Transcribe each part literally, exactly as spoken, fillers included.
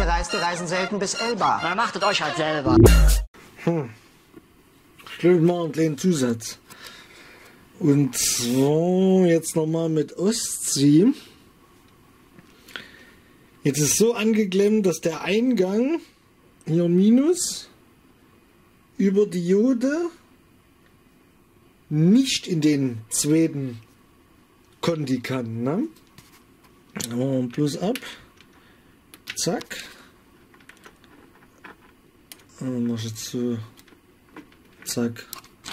Gereiste reisen selten bis Elba. Na, macht es euch halt selber. Hm. Ich glaube, ich mache einen kleinen Zusatz. Und zwar jetzt nochmal mit Ostsee. Jetzt ist so angeklemmt, dass der Eingang hier Minus über Diode nicht in den zweiten Konti kann. Ne? Dann machen wir ein Plus ab. Zack. Und dann mach ich jetzt so. Zack.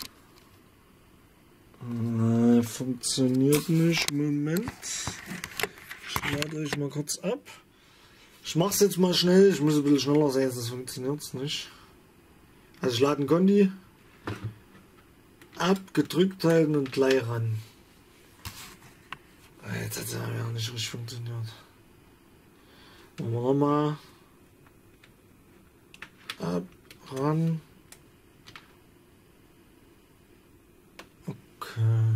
Ah, funktioniert nicht. Moment. Ich lade euch mal kurz ab. Ich mache es jetzt mal schnell. Ich muss ein bisschen schneller sein, das funktioniert nicht. Also ich lade einen Konti ab, gedrückt halten und gleich ran. Jetzt hat es ja nicht richtig funktioniert. Machen wir nochmal. Ab, ran. Okay.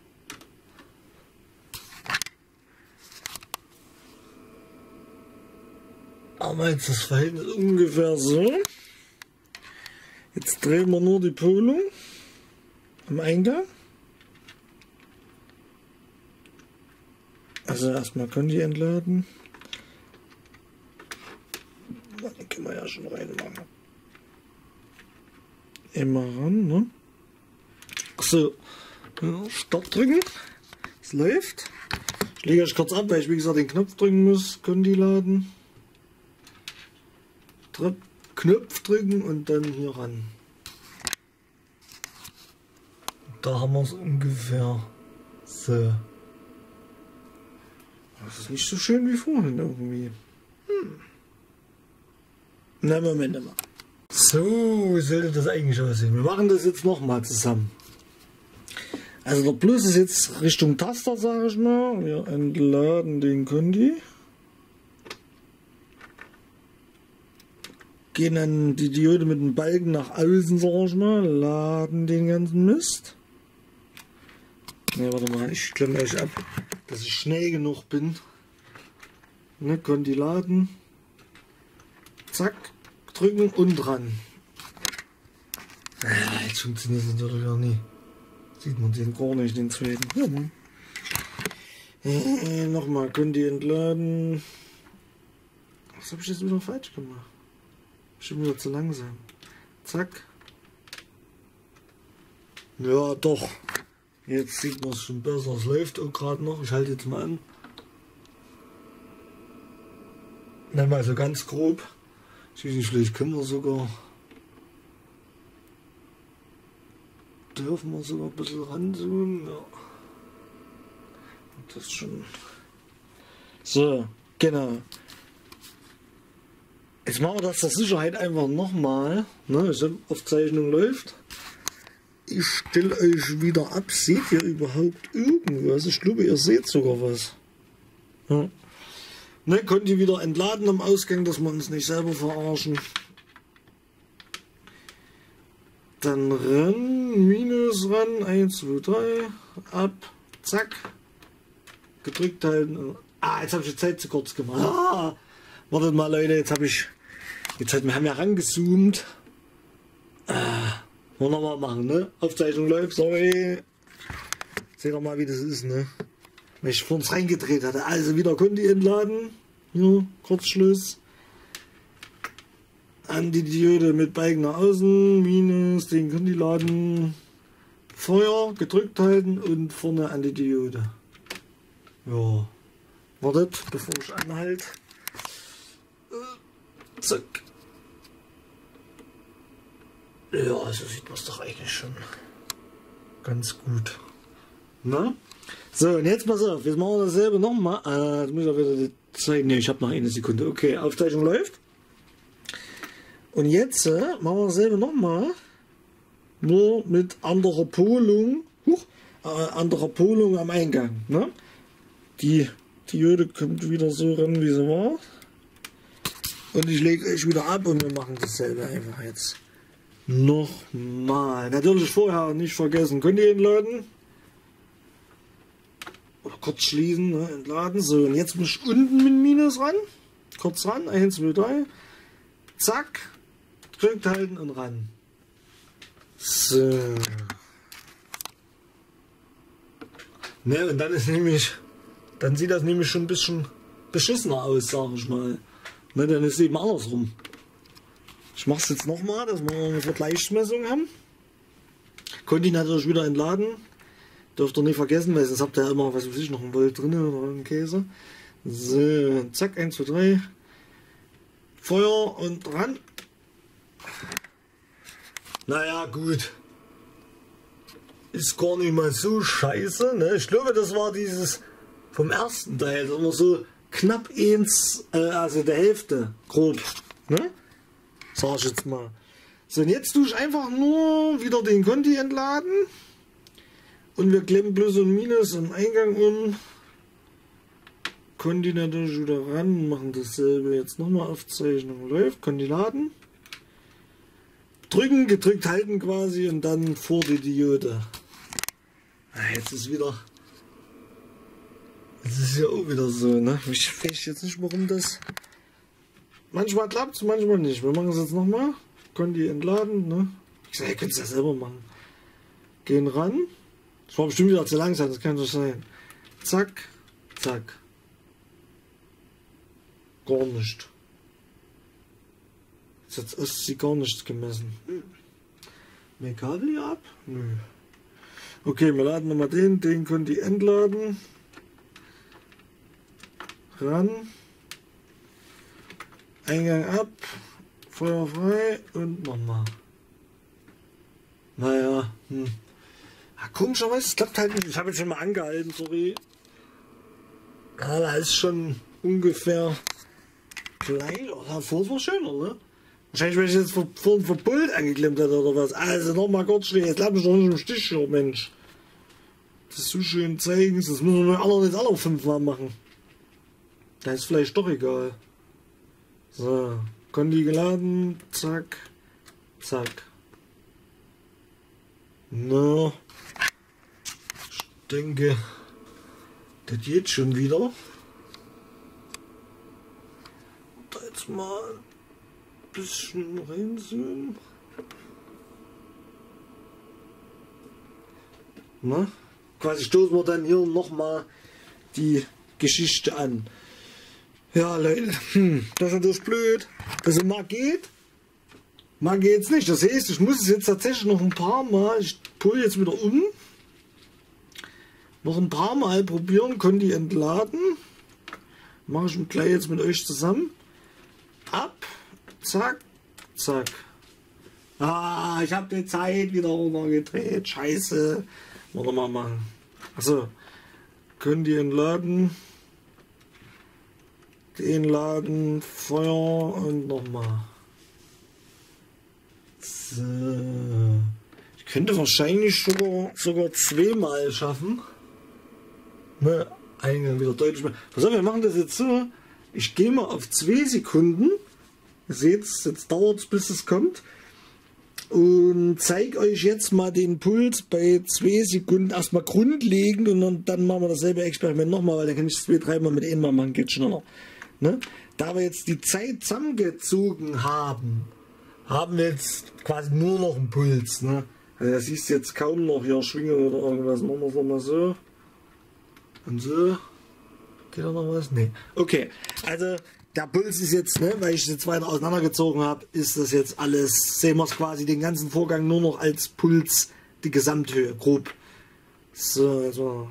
Aber jetzt das Verhältnis ungefähr so. Jetzt drehen wir nur die Polung am Eingang. Also erstmal können die entladen. Die können wir ja schon reinmachen. Immer ran, ne? So, ja, Start drücken. Es läuft. Ich lege euch kurz ab, weil ich wie gesagt den Knopf drücken muss. Können die laden. Drück, Knopf drücken und dann hier ran. Da haben wir es ungefähr. So. Das ist nicht so schön wie vorhin irgendwie. Hm. Na, Moment mal. So sollte das eigentlich aussehen. Wir machen das jetzt nochmal zusammen. Also der Plus ist jetzt Richtung Taster, sage ich mal. Wir entladen den Konti. Gehen dann die Diode mit dem Balken nach außen, sage ich mal. Laden den ganzen Mist. Ne, warte mal, ich klemme euch ab, dass ich schnell genug bin. Ne, Konti laden. Zack, drücken und dran. Ah, jetzt funktioniert es natürlich auch nie. Sieht man den gar nicht, den zweiten. Ja, Mann. Äh, nochmal, Konti entladen. Was habe ich jetzt wieder falsch gemacht? Schon wieder zu langsam. Zack. Ja, doch. Jetzt sieht man es schon besser. Es läuft auch gerade noch. Ich halte jetzt mal an. Dann mal so ganz grob. Ich weiß nicht, vielleicht können wir sogar. Dürfen wir sogar ein bisschen ranzoomen. Ja. Das ist schon. So, genau. Jetzt machen wir das zur Sicherheit einfach nochmal. Ne, die Aufzeichnung läuft. Ich stelle euch wieder ab. Seht ihr überhaupt irgendwas? Ich glaube, ihr seht sogar was. Ja. Ne, könnt ihr wieder entladen am Ausgang, dass wir uns nicht selber verarschen. Dann ran, Minus ran, eins, zwei, drei, ab, zack. Gedrückt halten. Ah, jetzt habe ich die Zeit zu kurz gemacht. Ah, wartet mal Leute, jetzt habe ich, jetzt hat, wir haben ja rangezoomt. Ah, wollen wir nochmal machen, ne? Aufzeichnung läuft, sorry. Seht doch mal, wie das ist, ne? Weil ich vor uns reingedreht hatte. Also wieder Konti entladen. Ja, Kurzschluss. An die Diode mit Balken nach außen. Minus, den Konti laden. Feuer, gedrückt halten und vorne an die Diode. Ja. Wartet, bevor ich anhalte. Zack. Ja, so sieht man es doch eigentlich schon ganz gut. Na? So, und jetzt pass auf, jetzt machen wir dasselbe nochmal. Äh, jetzt muss ich auch wieder die Zeit. Ne, ich habe noch eine Sekunde. Okay, Aufzeichnung läuft. Und jetzt äh, machen wir dasselbe nochmal. Nur mit anderer Polung. Huch, äh, anderer Polung am Eingang. Ne? Die Diode kommt wieder so ran, wie sie war. Und ich lege euch wieder ab und wir machen dasselbe einfach jetzt. Nochmal. Natürlich vorher nicht vergessen. Könnt ihr entladen? Oder kurz schließen, ne? Entladen. So, und jetzt muss ich unten mit Minus ran. kurz ran, eins, zwei, drei, zack, drückt halten und ran. So. Ne, und dann ist nämlich, dann sieht das nämlich schon ein bisschen beschissener aus, sage ich mal. Ne, dann ist es eben andersrum. Ich mache es jetzt nochmal, dass wir eine Vergleichsmessung haben. Konnte ich natürlich wieder entladen. Dürft ihr nicht vergessen, weil sonst habt ihr ja immer, was weiß ich, noch ein Volt drin oder einen Käse. So, zack, eins, zwei, drei. Feuer und ran. Naja, gut. Ist gar nicht mal so scheiße. Ne? Ich glaube, das war dieses vom ersten Teil. Das war so knapp eins, äh, also der Hälfte, grob. Ne? Sag ich jetzt mal. So, und jetzt tue ich einfach nur wieder den Conti entladen. Und wir klemmen Plus und Minus im Eingang um. Conti natürlich wieder ran. Machen dasselbe jetzt nochmal. Aufzeichnung läuft. Conti laden. Drücken, gedrückt halten quasi und dann vor die Diode. Jetzt ist wieder. Jetzt ist ja auch wieder so, ne? Ich weiß jetzt nicht, warum das. Manchmal klappt es, manchmal nicht. Wir machen es jetzt nochmal. Conti entladen, ne? Ich sage, ihr könnt es ja selber machen. Gehen ran. Das war bestimmt wieder zu langsam, das kann doch sein. Zack, zack. Gar nicht. Jetzt ist sie gar nichts gemessen. Mehr Kabel hier ab? Nö. Okay, wir laden nochmal den, den können die entladen. Ran. Eingang ab. Feuer frei und nochmal. Naja, hm. Ja, komischerweise, es klappt halt nicht. Ich habe jetzt schon mal angehalten, sorry. Ja, da ist schon ungefähr gleich. Oh, davor war schöner, ne? Wahrscheinlich, wenn ich jetzt vor, vor, vor Pult angeklemmt hätte oder was. Also nochmal kurz stehen. Jetzt lass mich doch nicht im Stich hier, Mensch. Das ist so schön zeigen. Das müssen wir alle jetzt alle fünfmal machen. Da ist vielleicht doch egal. So. Conti geladen. Zack. Zack. Na. Ich denke, das geht schon wieder. Da jetzt mal bisschen reinzoomen. Na, quasi stoßen wir dann hier nochmal die Geschichte an. Ja, Leute, hm, das ist natürlich blöd. Also mal geht, mal geht's nicht. Das heißt, ich muss es jetzt tatsächlich noch ein paar Mal, ich pulle jetzt wieder um, noch ein paar Mal probieren, Conti entladen. Mache ich gleich jetzt mit euch zusammen. Ab. Zack, zack. Ah, ich habe die Zeit wieder runtergedreht. Scheiße. Wollen wir mal machen. Achso. Können die entladen. Den laden. Feuer und nochmal. So. Ich könnte wahrscheinlich sogar, sogar zweimal schaffen. Ne, Eingang wieder deutlich mehr. Pass auf, wir machen das jetzt so. Ich gehe mal auf zwei Sekunden. Ihr seht es, jetzt dauert es, bis es kommt. Und zeige euch jetzt mal den Puls bei zwei Sekunden erstmal grundlegend und dann, dann machen wir dasselbe Experiment nochmal, weil dann kann ich es zwei, dreimal mit einmal machen, geht schneller. Ne? Da wir jetzt die Zeit zusammengezogen haben, haben wir jetzt quasi nur noch einen Puls. Ne? Also das siehst du jetzt kaum noch hier schwingen oder irgendwas. Machen wir es nochmal so. Und so. Geht da noch was? Nee. Okay, also der Puls ist jetzt, ne, weil ich es jetzt weiter auseinandergezogen habe, ist das jetzt alles, sehen wir es quasi den ganzen Vorgang nur noch als Puls, die Gesamthöhe, grob. So, also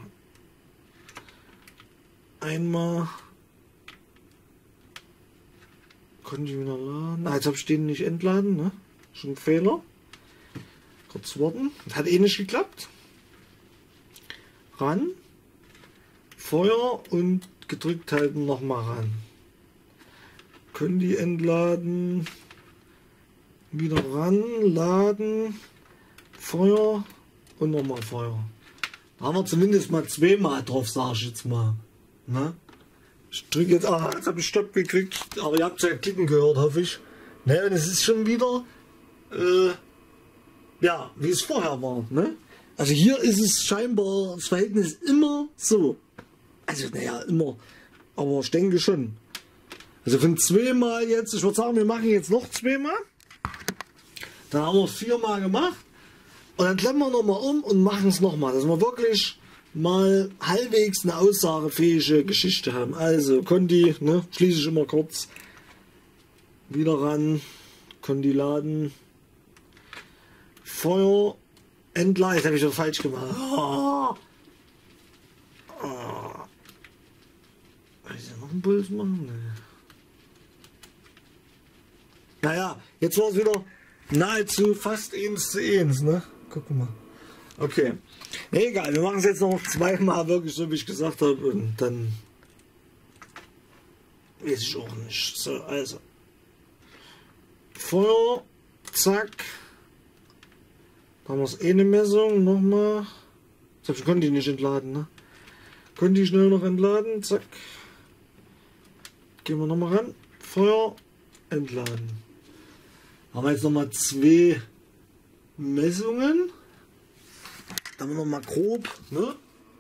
einmal konnte ich wieder laden. Ah, jetzt habe ich den nicht entladen, ne? Schon ein Fehler. Kurz warten. Hat eh nicht geklappt. Ran. Feuer und gedrückt halten nochmal ran. Können die entladen, wieder ran, laden, Feuer und nochmal Feuer. Da haben wir zumindest mal zweimal drauf, sage ich jetzt mal. Ne? Ich drücke jetzt, ah, jetzt habe ich Stopp gekriegt, aber ihr habt ja klicken gehört, hoffe ich. Ne, und es ist schon wieder, äh, ja, wie es vorher war. Ne? Also hier ist es scheinbar das Verhältnis immer so. Also naja, immer, aber ich denke schon. Also von zweimal jetzt, ich würde sagen, wir machen jetzt noch zweimal. Dann haben wir es viermal gemacht. Und dann klemmen wir nochmal um und machen es nochmal, dass wir wirklich mal halbwegs eine aussagefähige Geschichte haben. Also Conti, ne, schließe ich immer kurz. Wieder ran, Conti laden. Feuer, entladen. Das habe ich doch falsch gemacht. Oh. Oh. Soll ich noch einen Puls machen? Nee. Naja, jetzt war es wieder nahezu fast eins zu eins, ne? Gucken wir mal. Okay. Nee, egal, wir machen es jetzt noch zweimal wirklich so, wie ich gesagt habe. Und dann weiß ich auch nicht. So, also. Feuer, zack. Da haben wir das eine Messung, nochmal. Ich konnte die nicht entladen, ne? Konnte die schnell noch entladen, zack. Gehen wir nochmal ran. Feuer, entladen. Haben wir jetzt nochmal zwei Messungen. Dann haben wir nochmal grob, ne?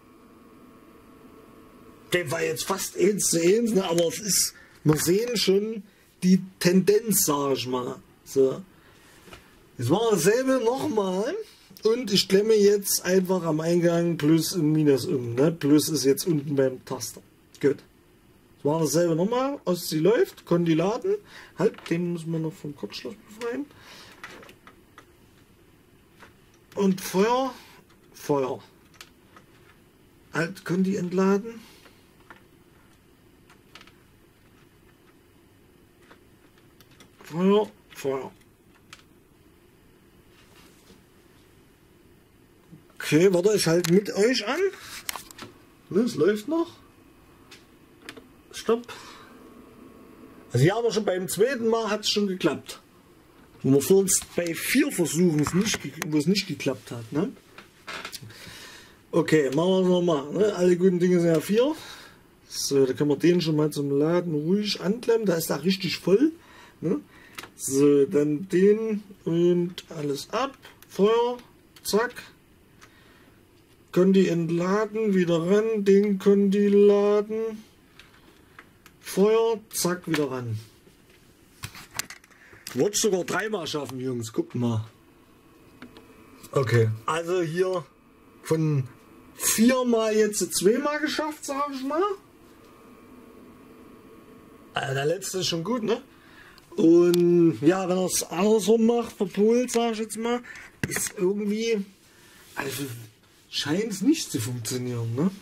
Der war jetzt fast eins zu eins, ne? Aber es ist, wir sehen schon die Tendenz, sage ich mal. So. Jetzt machen wir dasselbe nochmal und ich klemme jetzt einfach am Eingang Plus und Minus um. Ne? Plus ist jetzt unten beim Taster. Gut. Jetzt machen wir dasselbe nochmal. Aus sie läuft, Conti laden. Halt, den müssen wir noch vom Kurzschluss befreien. Und Feuer, Feuer. Halt, Conti entladen. Feuer, Feuer. Okay, warte, ich halte mit euch an. Ne, es läuft noch. Stopp. Also hier haben wir schon beim zweiten Mal hat es schon geklappt. Wo wir vor uns bei vier Versuchen es nicht, wo es nicht geklappt hat. Ne? Okay, machen wir es nochmal. Ne? Alle guten Dinge sind ja vier. So, da können wir den schon mal zum Laden ruhig anklemmen. Da ist er richtig voll. Ne? So, dann den und alles ab. Feuer, zack. Conti entladen, wieder ran, den Conti laden. Feuer, zack, wieder ran. Wird sogar dreimal schaffen, Jungs, guckt mal. Okay, also hier von viermal jetzt zweimal geschafft, sag ich mal. Also der letzte ist schon gut, ne? Und ja, wenn er es andersrum macht, verpult, sag ich jetzt mal, ist irgendwie, also scheint es nicht zu funktionieren, ne?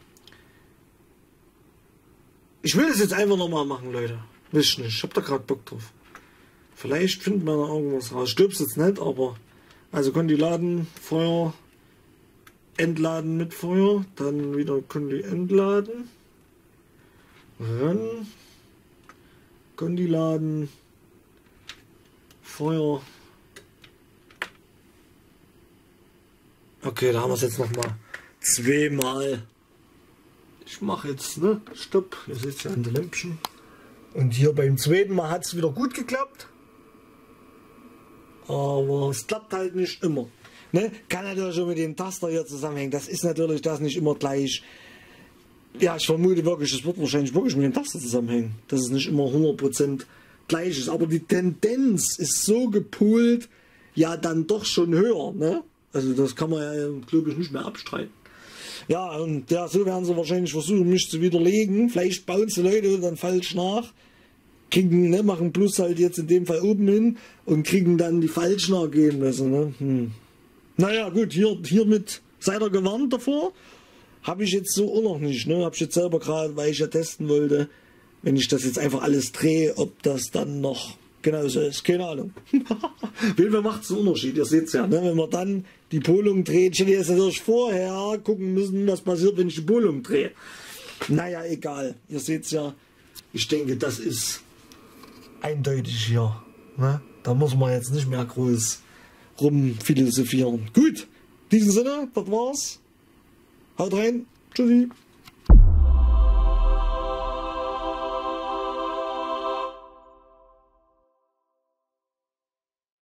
Ich will das jetzt einfach nochmal machen, Leute. Wisst nicht, ich hab da gerade Bock drauf. Vielleicht findet man da irgendwas raus. Stirb's jetzt nicht, aber also Conti laden, Feuer, entladen mit Feuer, dann wieder Conti entladen, ran, Conti laden, Feuer. Okay, da haben wir es jetzt noch mal zweimal. Ich mache jetzt, ne, Stopp, ihr seht ja an den Lämpchen. Und hier beim zweiten Mal hat es wieder gut geklappt. Aber es klappt halt nicht immer. Ne? Kann natürlich schon mit dem Taster hier zusammenhängen. Das ist natürlich das nicht immer gleich. Ja, ich vermute wirklich, es wird wahrscheinlich wirklich mit dem Taster zusammenhängen. Dass es nicht immer hundert Prozent gleich ist. Aber die Tendenz ist so gepoolt, ja dann doch schon höher. Ne? Also das kann man ja, glaube ich, nicht mehr abstreiten. Ja, und ja, so werden sie wahrscheinlich versuchen, mich zu widerlegen. Vielleicht bauen sie Leute dann falsch nach. Kriegen, ne, machen Plus halt jetzt in dem Fall oben hin und kriegen dann die falschen Ergebnisse. Ne? Hm. Naja, gut, hier, hiermit seid ihr gewarnt davor. Habe ich jetzt so auch noch nicht. Ne? Habe ich jetzt selber gerade, weil ich ja testen wollte, wenn ich das jetzt einfach alles drehe, ob das dann noch genauso ist. Keine Ahnung. Auf jeden Fall macht es einen Unterschied. Ihr seht es ja, ne? Wenn man dann die Polung dreht. Ich hätte jetzt natürlich vorher gucken müssen, was passiert, wenn ich die Polung drehe. Naja, egal. Ihr seht es ja. Ich denke, das ist eindeutig hier. Ne? Da muss man jetzt nicht mehr groß rumphilosophieren. Gut, in diesem Sinne, das war's. Haut rein. Tschüssi.